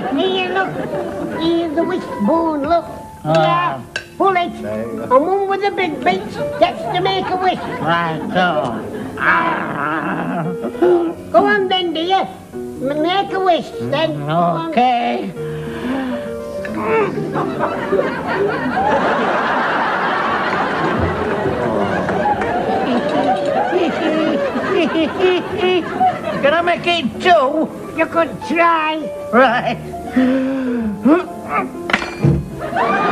Here, look. Here's the wishbone, look. Yeah. Pull it. And one with the big beak gets to make a wish. Right, so. Go on then, dear. Make a wish then. Okay. Can I make it two? You could try. Right.